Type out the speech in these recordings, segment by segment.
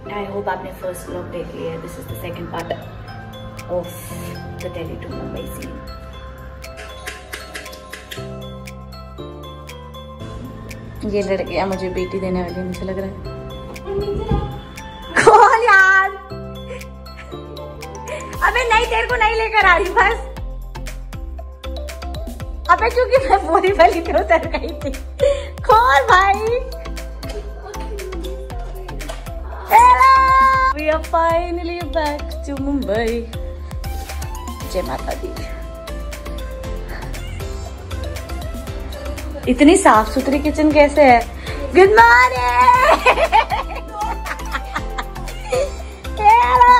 आई hope आपने first vlog देख लिया है. This is the second part of the Delhi to Mumbai scene. ये लड़कियां मुझे बेटी देने वाली मुझे लग रहा है. कौन यार? अबे नहीं, तेरे को नहीं लेकर आ रही बस. अबे क्योंकि मैं बोरी वाली पे उतर गई थी. कौन भाई? Hello! We are finally back to Mumbai. जय माता दी. इतनी साफ सुथरी किचन कैसे है? Good morning. हेलो.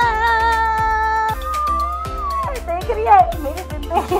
देख रही है मेरी जिंदगी.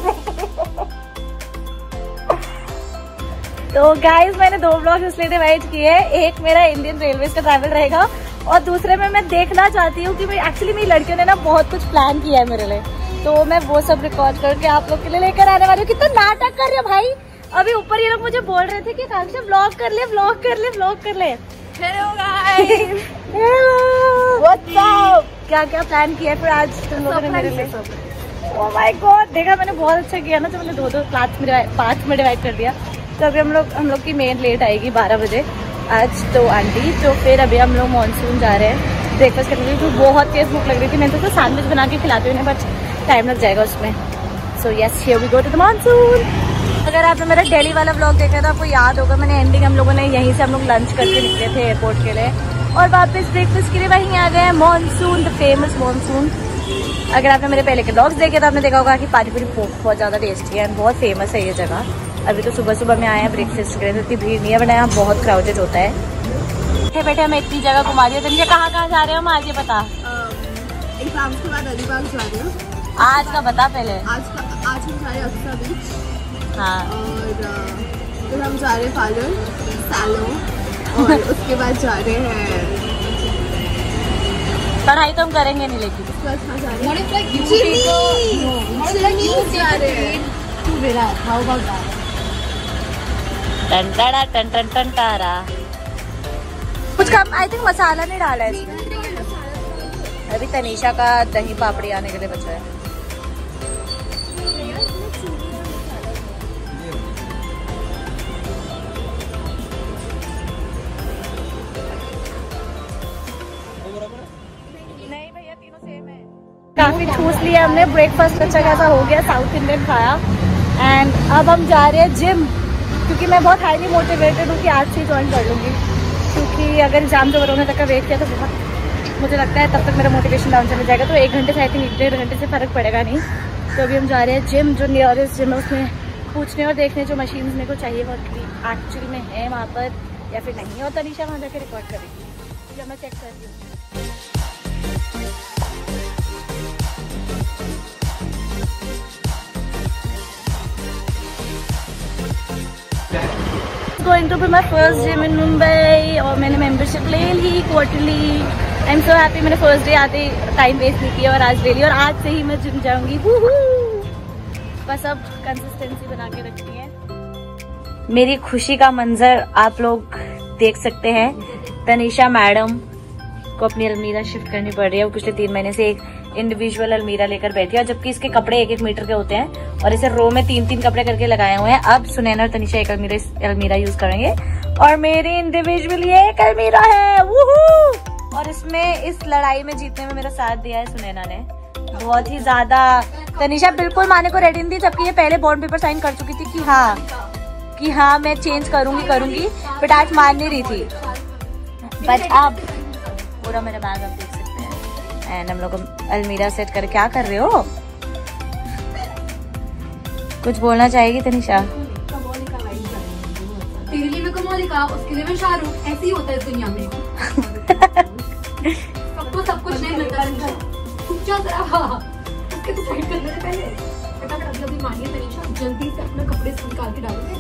तो गाइस मैंने 2 व्लॉग इसलिए डिवाइड किए. एक मेरा इंडियन रेलवे का ट्रैवल रहेगा और दूसरे में मैं देखना चाहती हूँ कि एक्चुअली मेरी लड़कियों ने ना बहुत कुछ प्लान किया है मेरे लिए, तो मैं वो सब रिकॉर्ड करके आप लोग के लिए लेकर आने वाली हूँ. कितना नाटक कर रहे हो भाई. अभी ऊपर ये लोग मुझे बोल रहे थे कि आकांक्षा व्लॉग कर ले, व्लॉग कर ले, व्लॉग कर ले. Hello guys. Hello. What's up. क्या क्या प्लान किया फिर आज तुम लोगों ने मेरे लिए? Oh my god. देखा मैंने बहुत अच्छा किया ना, तो मैंने 2-2 पार्ट में डिवाइड कर दिया. तो अभी हम लोग की मेन लेट आएगी 12 बजे आज तो आंटी. तो फिर अभी हम लोग मानसून जा रहे हैं ब्रेकफास्ट करने के लिए. तो बहुत तेज भूख लग रही थी. मैंने तो सैंडविच बना के खिलाती हूँ, बट टाइम लग जाएगा उसमें. So yes, here we go to the monsoon. अगर आपने मेरा दिल्ली वाला व्लॉग देखा तो आपको याद होगा मैंने एंडिंग हम लोगों ने यहीं से हम लोग लंच करके निकले थे एयरपोर्ट के लिए और वापस ब्रेकफास्ट के लिए वहीं आ गए. Monsoon, the famous monsoon. अगर आपने मेरे पहले के व्लॉग्स देखे तो आपने देखा होगा कि पानीपुरी बहुत ज़्यादा टेस्टी है एंड बहुत फेमस है ये जगह. अभी तो सुबह सुबह में आए हैं ब्रेकफास्ट के लिए, तो इतनी भीड़ नहीं है, बट यहाँ बहुत क्राउडेड होता है. बैठे हमें इतनी जगह घुमा दिया. तुमसे कहाँ जा रहे हो हम आज ये बता. एग्जाम्स के बाद अलीबाग जा रहे हो. आज का बता पहले. आज हम जा रहे हैं अक्सा बीच. हाँ. और फिर हम जा रहे हैं पार्लर सैलून और उसके बाद जा रहे हैं पढ़ाई तो हम करेंगे नहीं लेकिन कुछ कम. आई थिंक मसाला नहीं डाला है इसमें. अभी तनीषा का दही पापड़ी आने के लिए बचा है. काफी ठूस लिया हमने. ब्रेकफास्ट अच्छा खासा हो गया, साउथ इंडियन खाया. एंड अब हम जा रहे हैं जिम, क्योंकि मैं बहुत हाईली मोटिवेटेड हूँ कि आज से ज्वाइन कर लूँगी. क्योंकि अगर एग्जाम जब होने तक का वेट किया तो बहुत मुझे लगता है तब तक मेरा मोटिवेशन डाउन चला जाएगा. तो 1 घंटे से आई थिंक 1-1.5 घंटे से फर्क पड़ेगा नहीं. तो अभी हम जा रहे हैं जिम. जो नियरेस्ट जिम है उसमें पूछने और देखने जो मशीन मेरे को चाहिए वो एक्चुअली में है वहाँ पर या फिर नहीं. और तनीषा वहाँ जाकर रिकॉर्ड करेगी जब मैं चेक कर रही हूँ. Going to be my first gym in Mumbai और मैंने मेंबरशिप ले ली quarterly. I am so happy. मैंने फर्स्ट डे आते टाइम वेस्ट नहीं किया और आज ले लिया और आज से ही मैं जिम जाऊंगी. बस अब कंसिस्टेंसी बना के रखनी है. मेरी खुशी का मंजर आप लोग देख सकते हैं. तनीषा मैडम को अपनी अलमीरा शिफ्ट करनी पड़ रही है. वो पिछले 3 महीने से एक इंडिविजुअल अलमीरा लेकर बैठी है, जबकि इसके कपड़े 1-1 मीटर के होते हैं और इसे रो में 3-3 कपड़े करके लगाए हुए हैं. अब सुनैना और तनीषा एक अलमीरा यूज करेंगे और मेरी इंडिविजुअल ये एक अलमीरा है. वूहू! और इसमें इस लड़ाई में जीतने में मेरा साथ दिया है सुनैना ने बहुत ही ज्यादा. तनीषा बिल्कुल माने को रेडी नहीं थी, जबकि ये पहले बॉन्ड पेपर साइन कर चुकी थी कि हाँ मैं चेंज करूंगी, बट आज मान नहीं रही थी. बट अब पूरा मेरा बैग आप देख सकते हैं. एंड हम लोग अलमीरा सेट कर. क्या कर रहे हो? कुछ बोलना चाहेगी तनीषा? तेरे लिए मैं कमोलिका, उसके लिए मैं शाहरुख. ऐसे ही होता है इस दुनिया में. सबको सब कुछ नहीं मिलता. उसके तो साइड करने से पहले अभी मानिए तनीषा जल्दी से अपने कपड़े से निकाल के डालो.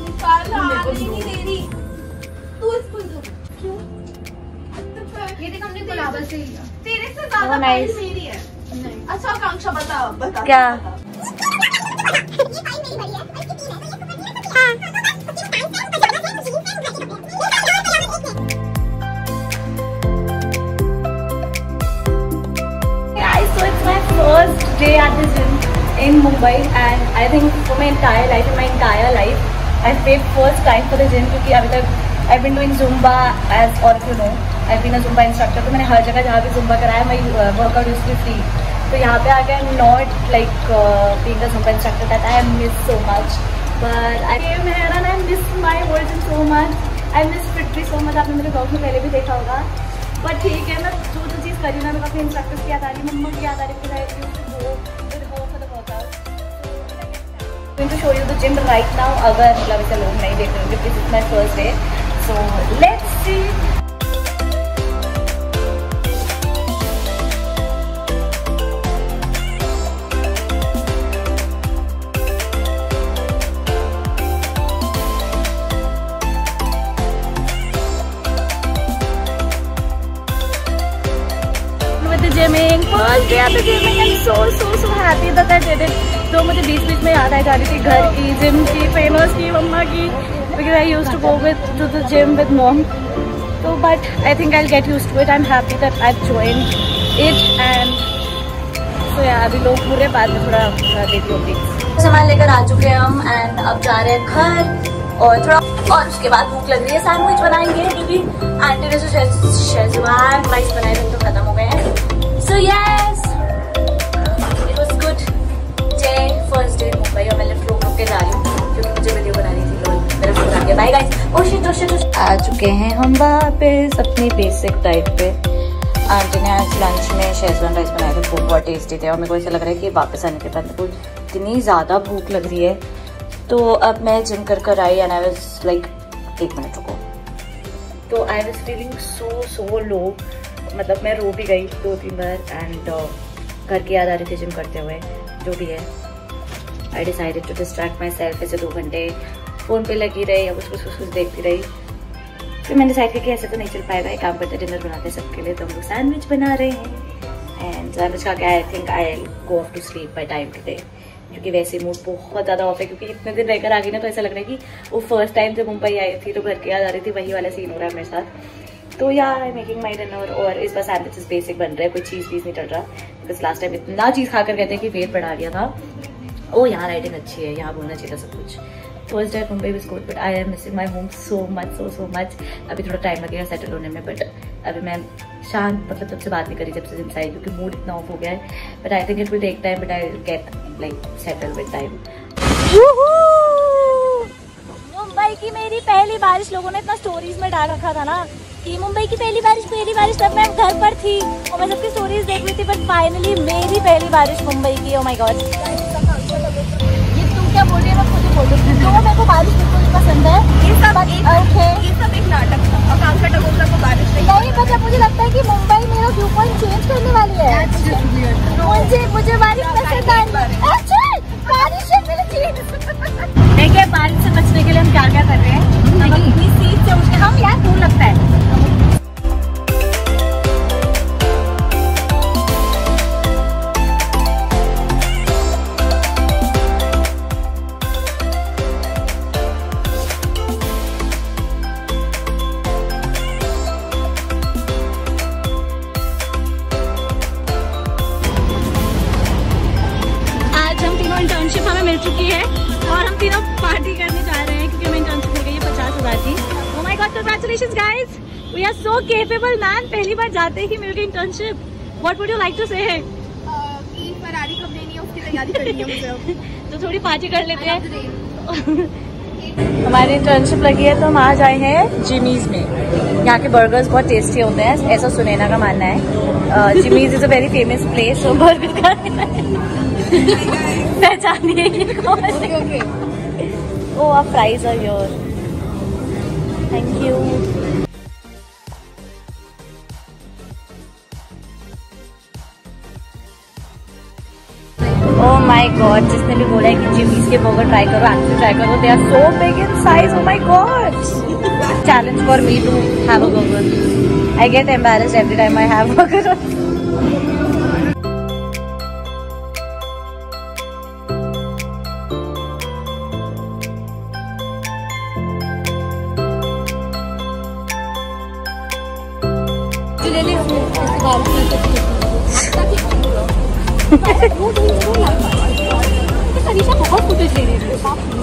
क्यों? ये देख हमने गुलाबा से लिया. तेरे से ज्यादा मेरी है. अच्छा आकांक्षा बता क्या? day at the gym in Mumbai, and I think for my entire life, I've paid first time for the gym क्योंकि अभी तक I've been doing Zumba as all of you know. I've been a Zumba instructor. तो मैंने हर जगह जहाँ भी Zumba कराया my workout used to be free. तो यहाँ पे आके I'm not like being a Zumba instructor that I miss so much. But I came here and I miss my old gym so much. I miss Fitri so much. आपने मेरे blog में पहले भी देखा होगा. But ठीक है, मैं जो चीज़ करी ना, मैं अपने इंस्ट्रक्टर्स की याद आ रही, मम्मा की याद आ रही, फिर I used to go with her for the workout. I'm going to show you the gym right now. अगर मतलब इसे लोग नहीं देख रहे होंगे, this is my first day. So let's see. Gymming, first day at the gymming. I'm so happy that I did it. तो मुझे बीच में याद आ जा रही थी घर की, जिम की, ट्रेनर्स की, मम्मा की, because I used to go to the gym with mom. So but I think I'll get used to it. I'm happy that I've joined it and so yeah, अभी लोग पूरे बाद में थोड़ा देती होंगी. सामान लेकर आ चुके हैं हम एंड अब जा रहे हैं घर और थोड़ा और उसके बाद भूख लग रही है. सैंडविच बनाएंगे क्योंकि आंटी ने जो शेजवान राइस बनाए थे तो खत्म हो गए हैं. So yes, it was good day, first day in Mumbai. और मैं लिफ्ट रोक के जा रही हूँ क्योंकि मुझे वीडियो बनानी थी. लोग मेरा फोन आ गया. Bye guys. Oh shit. आ चुके हैं हम वापस अपनी बेसिक डाइट पे. आंटी ने आज लंच में शेजवान राइस बनाए थे, बहुत टेस्टी थे और मेरे को ऐसा लग रहा है कि वापस आने के बाद मेरे को इतनी ज़्यादा भूख लग रही है. तो अब मैं जिम कर आई and I was like 1 minute रुको. तो आई वाज फीलिंग सो लो. मतलब मैं रो भी गई 2-3 बार एंड घर की याद आ रही थी जिम करते हुए. जो भी है, I decided to distract myself. ऐसे 2 घंटे फ़ोन पे लगी रही या कुछ देखती रही. फिर मैंने डिसाइड किया कि ऐसे तो नहीं चल पाएगा. एक काम करते, डिनर बनाते हैं सबके लिए. तो हम लोग सैंडविच बना रहे हैं एंड सैंडविच खा के I think I go off to sleep by time today. क्योंकि वैसे मूड बहुत ज़्यादा ऑफ है क्योंकि इतने दिन रहकर आ गई ना, तो ऐसा लग रहा है कि वो फर्स्ट टाइम जब मुंबई आई थी तो घर की याद आ रही थी. वही वाला सीन हो रहा है मेरे साथ. तो यार आई मेकिंग माई डिनर और इस बार सैंडविचेस बेसिक बन रहे हैं. कोई चीज़ नहीं चल रहा बिकॉज लास्ट टाइम इतना चीज़ खाकर कहते हैं कि वेट बढ़ा लिया था. ओ यहाँ लाइटिंग अच्छी है, यहाँ बोलना चाहिए सब कुछ. First day Mumbai was good but I am missing my home so much. अभी थोड़ा टाइम लगेगा सेटल होने में बट अभी मैं शांत मतलब जब से बात नहीं करी जब से जिम से आई क्योंकि मूड इतना ऑफ हो गया है. But I think it will take time but I will get like settle with time. Mumbai की मेरी पहली बारिश लोगों ने इतना स्टोरीज में डाल रखा था ना कि मुंबई की पहली बारिश. तब मैं घर पर थी और मैं सबकी स्टोरीज देख रही थी बट फाइनली मेरी पहली बारिश मुंबई की. Oh my god. ये तुम क्या बोल रही हो? मैं खुद ही बोल रही हूँ. मेरे को बारिश बिल्कुल पसंद है. ये सब एक नाटक था. आकांक्षा टकोरा को बारिश नहीं पर जब मुझे लगता है कि मुंबई मेरा व्यू पॉइंट चेंज करने वाली है. मुझे बारिश पसंद आई. देखिए बारिश से बचने के लिए हम क्या कर रहे हैं. हम अपनी सीट से उठ के हम यार दूर लगता है. आज हम तीनों इंटर्नशिप हमें मिल चुकी है और हम तीनों पार्टी करने जा रहे हैं क्योंकि हमें इंटर्नशिप मिल गई है 50,000 की. Oh my god, congratulations guys. We are so capable man. पहली बार जाते ही मिल गई internship. What would you like to say? कि फरारी कब लेनी है उसकी तैयारी करनी है मुझे. तो थोड़ी पार्टी कर लेते हैं. हमारी इंटर्नशिप लगी है तो हम आज आए हैं जिमीज में. यहाँ के बर्गर्स बहुत टेस्टी होते हैं ऐसा सुनैना का मानना है. Jimmy's is a very famous place. so burger का पहचानिए ये कौन है. ओह आप fries are your. Thank you. Oh my god, जिसने भी बोला है कि जिमीज के बर्गर ट्राई करो, एक्चुअली ट्राई करो. They are so big in size. Oh my god. Challenge for me to have a burger. I get embarrassed every time I have burger. Tanisha बहुत footage ले रही है।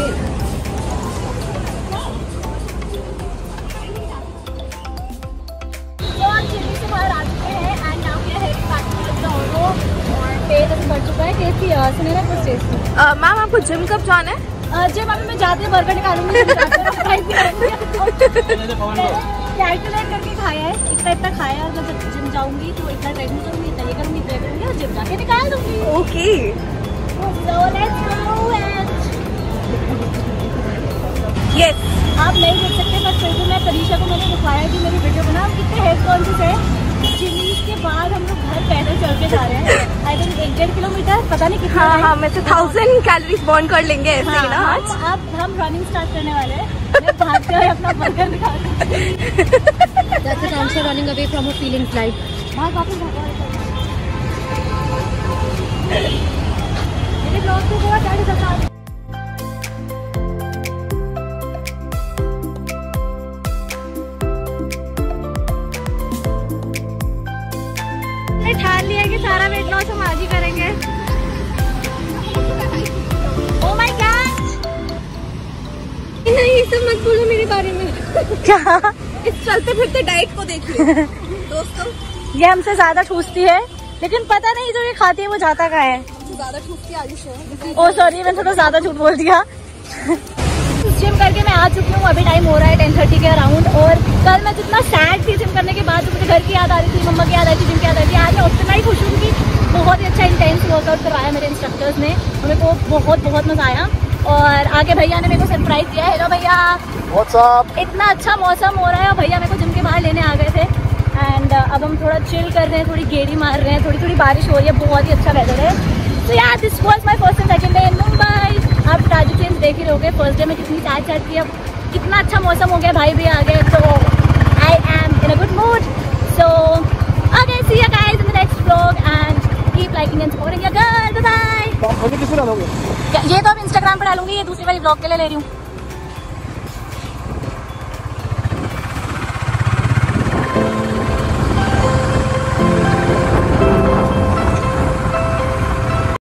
बाहर आ चुके हैं and now we are heading back to Toronto और पेट बढ़ चुका है। टेस्टी सुनेरा कुछ टेस्टी। मैम आपको जिम कब जाना है? जिम अभी मैं जाती हूँ बर्गर निकालूंगी कैलकुलेट करके खाया है, इतना खाया है। जब जिम जाऊंगी तो इतना ट्रेनिंग करूंगी, इतना ये करूंगी, इतना करूंगी और जिम जाके निकाल दूंगी। Okay so let's go and yes. आप नहीं देख सकते पर फिर भी मैं तनीषा को मैंने दिखाया कि मेरी वीडियो बना। हम कितने हेल्थ कॉन्शियस है। जिमीज के बाद हम लोग घर पैदल चल के जा रहे हैं। आई थिंक 1.5 किलोमीटर, पता नहीं कितना। हाँ, मैं से 1000 कैलोरीज बर्न कर लेंगे ऐसे ही ना आज। अब हम रनिंग स्टार्ट करने वाले हैं। मैं भागते हुए अपना बर्गर दिखाऊंगी। That's it, Anshul running away from her feelings like. भाग वापस भाग। मेरे ब्लॉग को बहुत सारे बता। ठान लिया कि सारा वेट लॉस हम आज ही करेंगे। ओह माय गॉड, नहीं ये सब मत बोलो मेरे बारे में। क्या? इस चलते फिरते डाइट को देखिए दोस्तों। ये हमसे ज्यादा ठूसती है, लेकिन पता नहीं जो ये खाती है वो जाता कहाँ है। ज्यादा ठूसती है। ओह सॉरी, मैंने थोड़ा ज्यादा झूठ बोल दिया। जिम करके मैं आ चुकी हूँ। अभी टाइम हो रहा है 10:30 के अराउंड। और कल मैं जितना सैड थी जिम करने के बाद, तो मुझे घर की याद आ रही थी, मम्मा की याद आ रही थी, जिम की याद आ रही थी। आज मैं उतना ही खुश हूँ कि बहुत ही अच्छा इंटेंस वर्कआउट करवाया मेरे इंस्ट्रक्टर्स ने। मेरे को बहुत बहुत मजा आया। और आगे भैया ने मेरे को सरप्राइज दिया। हेलो भैया, इतना अच्छा मौसम हो रहा है और भैया मेरे को जिम के बाहर लेने आ गए थे। एंड अब हम थोड़ा चिल कर रहे हैं, थोड़ी गेड़ी मार रहे हैं, थोड़ी थोड़ी बारिश हो रही है, बहुत ही अच्छा वेदर है। तो यार this was my first and second day in Mumbai. आप राजू चेंज देख ही रहोगे। फर्स्ट डे में कितनी सैड थी, अब कितना अच्छा मौसम हो गया, भाई भी आ गए, तो I am in a good mood. So okay, see you guys in the next vlog and keep liking and supporting your girl. Bye bye. ये तो अब इंस्टाग्राम पे डालूंगी, ये दूसरी वाली व्लॉग के लिए ले रही हूँ।